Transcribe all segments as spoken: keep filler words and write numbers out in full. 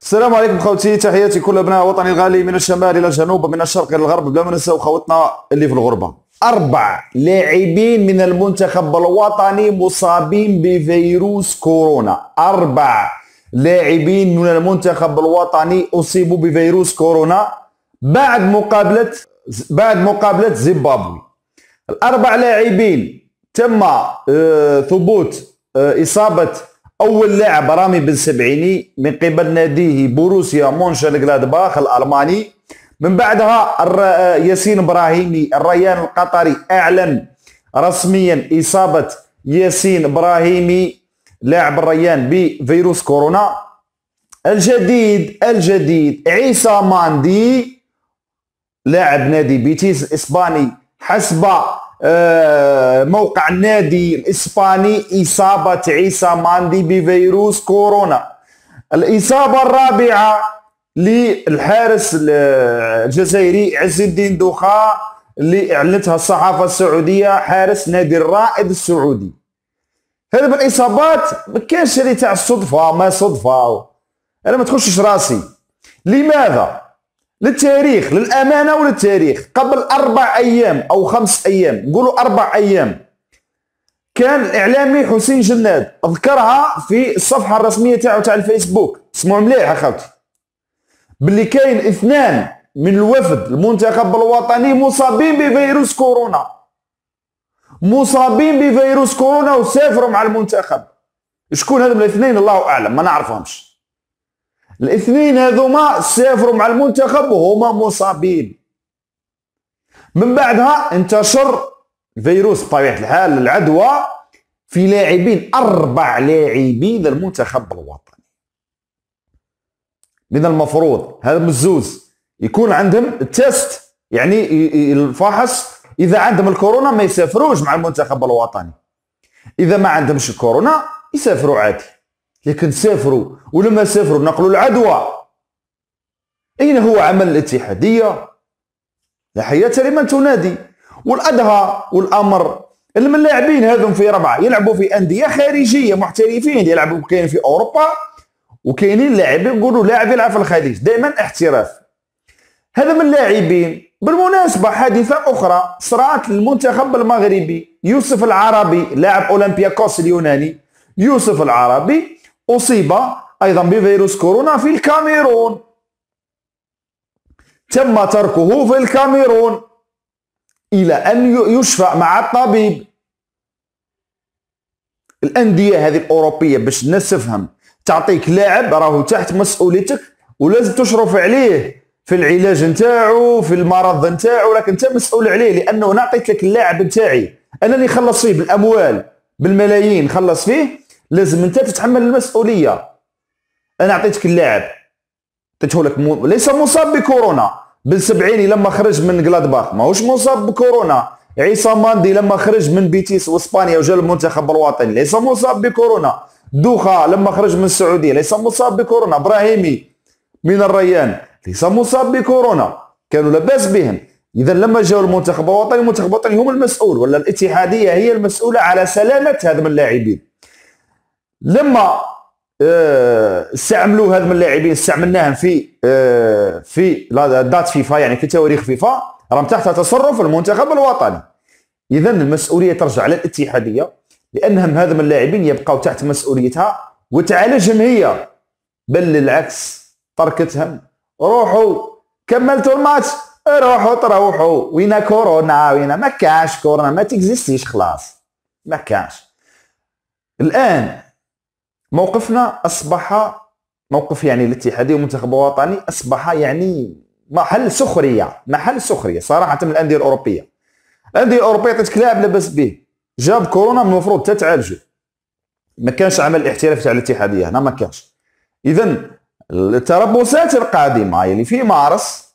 السلام عليكم خوتي، تحياتي كل ابناء وطني الغالي من الشمال الى الجنوب ومن الشرق الى الغرب، بلا ما ننساو خوتنا اللي في الغربه. اربع لاعبين من المنتخب الوطني مصابين بفيروس كورونا. اربع لاعبين من المنتخب الوطني اصيبوا بفيروس كورونا بعد مقابله بعد مقابله زيمبابوي. الاربع لاعبين تم آه ثبوت آه اصابه اول لاعب رامي بن سبعيني من قبل ناديه بوروسيا مونشنغلادباخ الالماني. من بعدها ياسين ابراهيمي الريان القطري اعلن رسميا اصابه ياسين ابراهيمي لاعب الريان بفيروس كورونا. الجديد الجديد عيسى ماندي لاعب نادي بيتيس الاسباني حسب موقع النادي الاسباني اصابه عيسى ماندي بفيروس كورونا. الاصابه الرابعه للحارس الجزائري عز الدين دوخا اللي اعلنتها الصحافه السعوديه، حارس نادي الرائد السعودي. هذه الاصابات ما كانش اللي تاع الصدفه، ما صدفه، انا ما تخشش راسي. لماذا؟ للتاريخ، للامانه وللتاريخ. قبل اربع ايام او خمس ايام، نقولوا اربع ايام، كان الاعلامي حسين جناد ذكرها في الصفحه الرسميه تاعو تاع الفيسبوك. اسمعوا مليح اخوتي، باللي كاين اثنان من الوفد المنتخب الوطني مصابين بفيروس كورونا، مصابين بفيروس كورونا وسافروا مع المنتخب. شكون هذم الاثنين؟ الله اعلم، ما نعرفهمش. الاثنين هذوما سافروا مع المنتخب وهما مصابين. من بعدها انتشر فيروس بطبيعة الحال العدوى في لاعبين، أربع لاعبين المنتخب الوطني. من المفروض هذا من الزوز يكون عندهم التست، يعني الفحص، إذا عندهم الكورونا ما يسافروش مع المنتخب الوطني، إذا ما عندهمش الكورونا يسافروا عادي. لكن سافروا، ولما سافروا نقلوا العدوى. أين هو عمل الاتحادية؟ لا حياة لمن تنادي. والأدهى والأمر اللي من اللاعبين هذم في ربعة يلعبوا في أندية خارجية، محترفين يلعبوا، كاين في أوروبا وكاينين لاعبين نقولوا لاعب يلعب في الخليج، دائما احتراف. هذا من اللاعبين. بالمناسبة حادثة أخرى صرات للمنتخب المغربي، يوسف العربي لاعب أولمبياكوس اليوناني، يوسف العربي أصيب أيضا بفيروس كورونا في الكاميرون، تم تركه في الكاميرون إلى أن يشفى مع الطبيب. الأندية هذه الأوروبية باش الناس تفهم، تعطيك لاعب راهو تحت مسؤوليتك ولازم تشرف عليه في العلاج نتاعو، في المرض نتاعو، لكن انت مسؤول عليه، لأنه أنا عطيت لك اللاعب نتاعي، أنا اللي نخلص فيه بالأموال بالملايين، نخلص فيه، لازم انت تتحمل المسؤوليه. انا عطيتك اللاعب، عطيته لك م... ليس مصاب بكورونا. بن سبعيني لما خرج من جلادباخ ماهوش مصاب بكورونا. عيسى ماندي لما خرج من بيتيس واسبانيا وجا المنتخب الوطني ليس مصاب بكورونا. دوخا لما خرج من السعوديه ليس مصاب بكورونا. ابراهيمي من الريان ليس مصاب بكورونا، كانوا لاباس بهم. اذا لما جاوا المنتخب الوطني، المنتخب الوطني هم المسؤول، ولا الاتحاديه هي المسؤوله على سلامه هذم اللاعبين. لما استعملوا هذم اللاعبين، استعملناهم في في دات فيفا، يعني في تواريخ فيفا، راهم تحت تصرف المنتخب الوطني. اذا المسؤوليه ترجع على الاتحاديه، لانهم هذم اللاعبين يبقوا تحت مسؤوليتها وتعالجهم هي، بل العكس تركتهم. روحوا كملتوا الماتش، روحوا تروحوا، وين كورونا؟ وين ما كاش كورونا، ما تكزيستيش خلاص، ما كاش. الان موقفنا أصبح موقف، يعني الاتحادية والمنتخب الوطني أصبح يعني محل سخرية، محل سخرية صراحة من الأندية الأوروبية. الأندية الأوروبية عطيتك لاعب لاباس به، جاب كورونا، المفروض تتعالجوا. ما كانش عمل احترافي تاع الاتحادية هنا، ما كانش. إذا التربصات القادمة اللي في مارس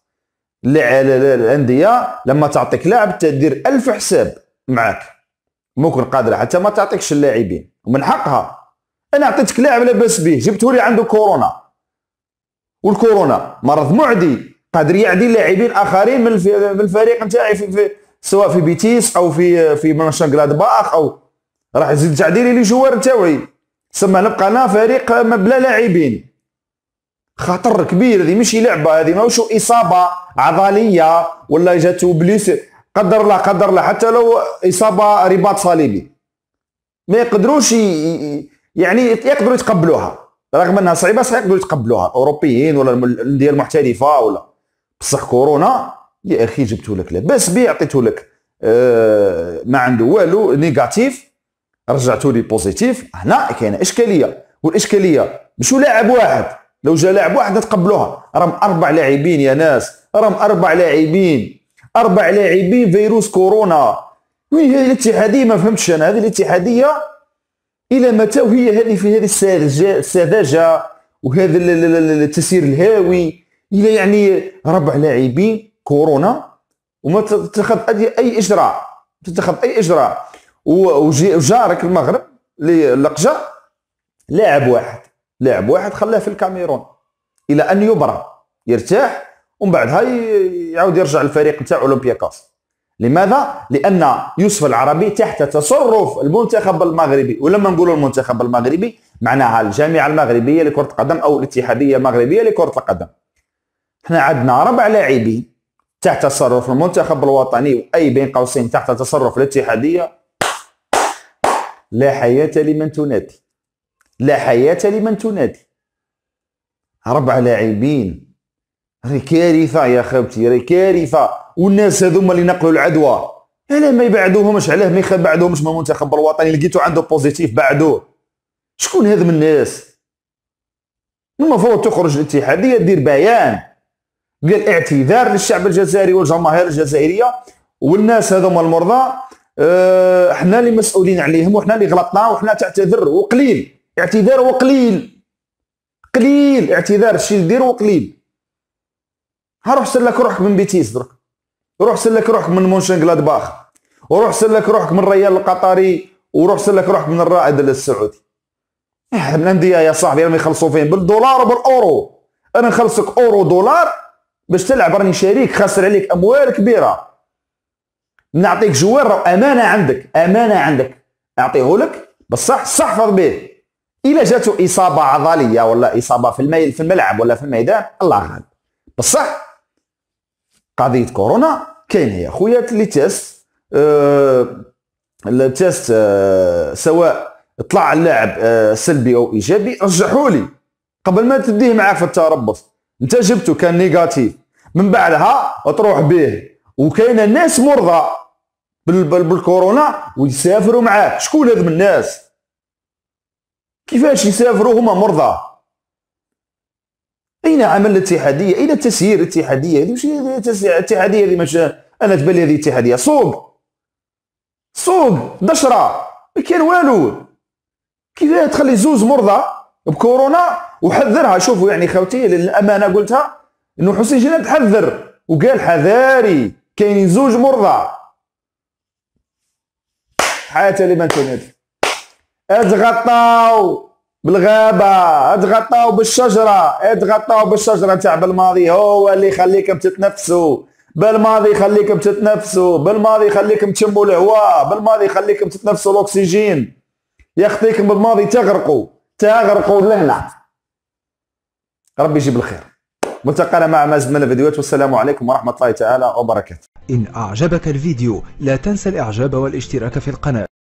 الأندية لما تعطيك لاعب تدير ألف حساب معك، ممكن قادرة حتى ما تعطيكش اللاعبين، ومن حقها. انا عطيتك لاعب لاباس به، جبته لي عنده كورونا، والكورونا مرض معدي، قادر يعدي لاعبين اخرين من الفريق نتاعي في, في سواء في بيتيس او في في مونشنغلادباخ، او راح يزيد تعديلي لي جوار نتاعي، سما نبقى انا فريق بلا لاعبين. خطر كبير، هذه ماشي لعبه، هذه ماهوش اصابه عضليه ولا جاتو بليس، قدر الله قدر الله، حتى لو اصابه رباط صليبي ما يقدروش يعني يقدروا يتقبلوها، رغم انها صعيبه صح يقدروا يتقبلوها الاوروبيين ولا الانديه المحترفه ولا. بصح كورونا يا اخي جبتوا لك لاباس بيه، عطيته لك آه ما عنده والو نيجاتيف، رجعتوا لي بوزيتيف. هنا كاينه اشكاليه، والاشكاليه مشو لاعب واحد، لو جا لاعب واحد تقبلوها، راهم اربع لاعبين يا ناس، راهم اربع لاعبين، اربع لاعبين فيروس كورونا. وين هذه الاتحاديه؟ ما فهمتش انا هذه الاتحاديه الى متى وهي هذه في هذه السذاجه وهذا التسيير الهاوي، الى يعني ربع لاعبين كورونا وما تتخذ اي اجراء، تتخذ اي اجراء. وجارك المغرب اللي لقجه لاعب واحد، لاعب واحد خلاه في الكاميرون الى ان يبرى يرتاح، ومن بعدها يعاود يرجع الفريق نتاع اولمبياكوس. لماذا؟ لان يوسف العربي تحت تصرف المنتخب المغربي، ولما نقولوا المنتخب المغربي معناها الجامعه المغربيه لكره القدم او الاتحاديه المغربيه لكره القدم. احنا عندنا ربع لاعبين تحت تصرف المنتخب الوطني، واي بين قوسين تحت تصرف الاتحاديه. لا حياه لمن تنادي، لا حياه لمن تنادي. ربع لاعبين، راهي كارثه يا خوتي، راهي كارثه. والناس هذوما اللي نقلوا العدوى علاه ما يبعدوهمش؟ علاه ما يبعدوهمش من المنتخب الوطني؟ لقيتو عنده بوزيتيف بعدوه. شكون هذا من الناس؟ المفروض تخرج الاتحاديه دير بيان قال اعتذار للشعب الجزائري والجماهير الجزائريه والناس هذوما المرضى، اه احنا اللي مسؤولين عليهم وحنا اللي غلطنا وحنا تعتذر، وقليل اعتذار وقليل قليل اعتذار الشيء دير وقليل. ها روح سلك روحك من بيتيس درك، روح سلك روحك من مونشن غلادباخ، وروح سلك روحك من الريال القطري، وروح سلك روحك من الرائد السعودي. الانديه يا صاحبي راهم يخلصوا فين بالدولار وبالاورو. انا نخلصك اورو دولار باش تلعب، راني شريك خاسر عليك اموال كبيره. نعطيك جوار امانه عندك، امانه عندك اعطيه لك بصح استحفظ به. الا جاتو اصابه عضليه ولا اصابه في في الملعب ولا في الميدان الله غالب، بصح قضيه كورونا كاينه يا خويا. اللي تيست أه التيست أه سواء طلع اللاعب أه سلبي او ايجابي رجحوا لي قبل ما تديه معاك في التربص. انت جبته كان نيجاتيف، من بعدها تروح به. وكاين الناس مرضى بالكورونا ويسافروا معاك. شكون هذ من الناس؟ كيفاش يسافروا هما مرضى؟ اين عمل الاتحاديه؟ اين تسيير الاتحاديه؟ هذه ماشي الاتحاديه هذه، مش انا تبان لي هذه اتحاديه سوق سوق دشره ما كاين والو. كيفاش تخلي زوز مرضى بكورونا وحذرها؟ شوفوا يعني خوتي للامانه قلتها انه حسين جناد حذر وقال حذاري كاينين زوج مرضى. حياة لمن تنادي. اتغطاو بالغابه، اتغطاو بالشجره، اتغطاو بالشجره تاع بالماضي هو اللي يخليكم تتنفسوا، بالماضي يخليكم تتنفسوا، بالماضي يخليكم تشموا الهواء، بالماضي يخليكم تتنفسوا الاكسجين، يخطيكم بالماضي تغرقوا تغرقوا لهنا. ربي يجيب الخير. ملتقانا مع مزيد من الفيديوهات، والسلام عليكم ورحمه الله تعالى وبركاته. إن أعجبك الفيديو لا تنسى الإعجاب والاشتراك في القناة.